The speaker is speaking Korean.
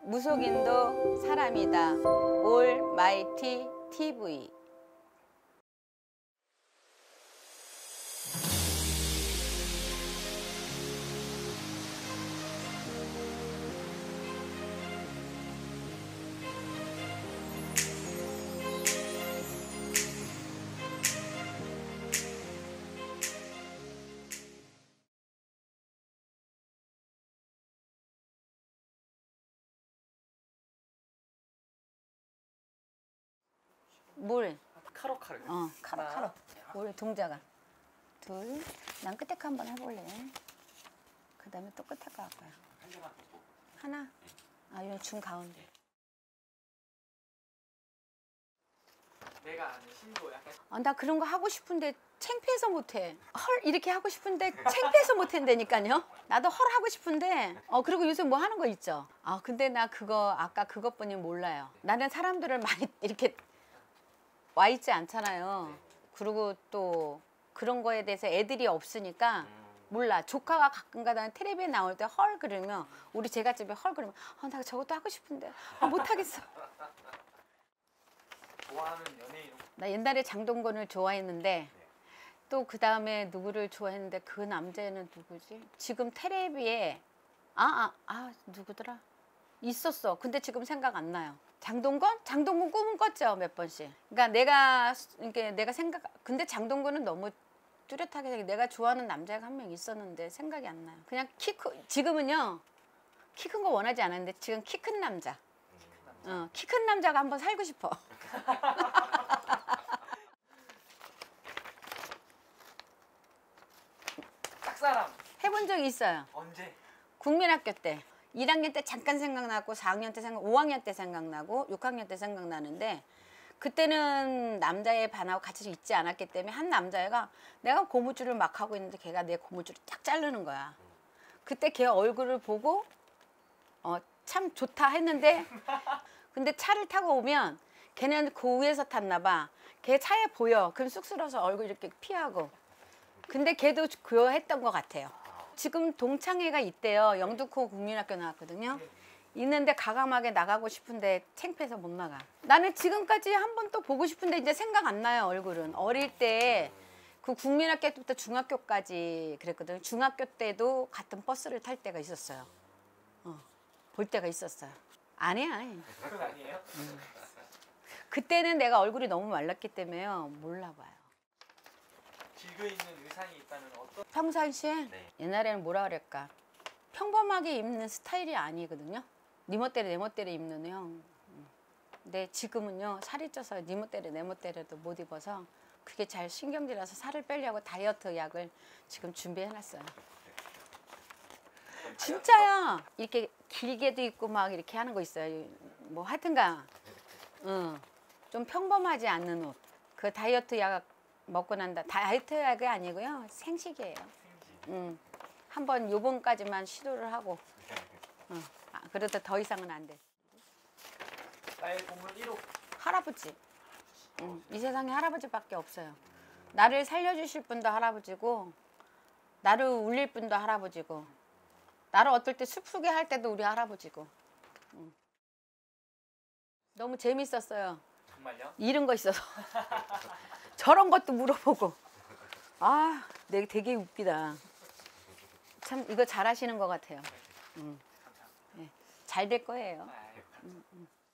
무속인도 사람이다. 올마이티 TV. 물. 카로. 카로. 물 동자가. 둘. 난 끝에 거 한번 해볼래. 그 다음에 또 끝에 거 할 거야. 한 개만 더. 하나. 아, 이거 중 가운데. 내가 아는 신도 약간. 나 그런 거 하고 싶은데 창피해서 못해. 헐 이렇게 하고 싶은데 창피해서 못한다니까요. 나도 헐 하고 싶은데 그리고 요새 뭐 하는 거 있죠. 근데 나 그거 아까 그것뿐이 몰라요. 나는 사람들을 많이 이렇게 와 있지 않잖아요. 그리고 또 그런 거에 대해서 애들이 없으니까 몰라. 조카가 가끔가다 텔레비에 나올 때 헐 그러면 우리 제갓집에 헐 그러면 나 저것도 하고 싶은데 못하겠어. 좋아하는 연예인. 나 옛날에 장동건을 좋아했는데 또 그 다음에 누구를 좋아했는데 그 남자애는 누구지? 지금 텔레비에 누구더라? 있었어. 근데 지금 생각 안 나요. 장동건? 장동건 꿈은 꿨죠 몇 번씩. 그러니까 내가 생각. 근데 장동건은 너무 뚜렷하게 내가 좋아하는 남자가 한 명 있었는데 생각이 안 나요. 그냥 지금은요 키 큰 거 원하지 않았는데 지금 키 큰 남자. 키 큰 남자가 한번 살고 싶어. 짝사랑 해본 적이 있어요. 언제? 국민학교 때. 1학년 때 잠깐 생각나고 4학년 때 5학년 때 생각나고 6학년 때 생각나는데 그때는 남자애 반하고 같이 있지 않았기 때문에 한 남자애가 내가 고무줄을 막 하고 있는데 걔가 내 고무줄을 쫙 자르는 거야. 그때 걔 얼굴을 보고 참 좋다 했는데 근데 차를 타고 오면 걔는 그 위에서 탔나 봐. 걔 차에 보여. 그럼 쑥스러워서 얼굴 이렇게 피하고. 근데 걔도 그거 했던 것 같아요. 지금 동창회가 있대요. 영등포 국민학교 나왔거든요. 있는데 가감하게 나가고 싶은데 창피해서 못 나가. 나는 지금까지 한 번 또 보고 싶은데 이제 생각 안 나요 얼굴은. 어릴 때 그 국민학교 때부터 중학교까지 그랬거든요. 중학교 때도 같은 버스를 탈 때가 있었어요. 볼 때가 있었어요. 아니야. 그건 아니에요? 그때는 내가 얼굴이 너무 말랐기 때문에요. 몰라봐요. 즐겨 입는 의상이 있다면 어떤? 평상시에 네. 옛날에는 뭐라 그럴까 평범하게 입는 스타일이 아니거든요. 니 멋대로 내 멋대로 입는 형. 근데 지금은요 살이 쪄서 니 멋대로 내 멋대로도 못 입어서 그게 잘 신경질나서 살을 빼려고 다이어트 약을 지금 준비해놨어요. 진짜야. 이렇게 길게도 입고 막 이렇게 하는 거 있어요. 뭐 하여튼가 좀 평범하지 않는 옷. 그 다이어트 약 먹고 난다. 다이어트 약이 아니고요. 생식이에요. 한번 요번까지만 시도를 하고 그래도 더 이상은 안 돼. 나의 보물 1호. 할아버지. 이 세상에 할아버지밖에 없어요. 나를 살려주실 분도 할아버지고 나를 울릴 분도 할아버지고 나를 어떨 때 슬프게 할 때도 우리 할아버지고. 너무 재밌었어요. 정말요? 이런 거 있어서. 저런 것도 물어보고. 내가 되게 웃기다. 참 이거 잘하시는 것 같아요. 감사합니다. 네, 잘 될 거예요. 감사합니다.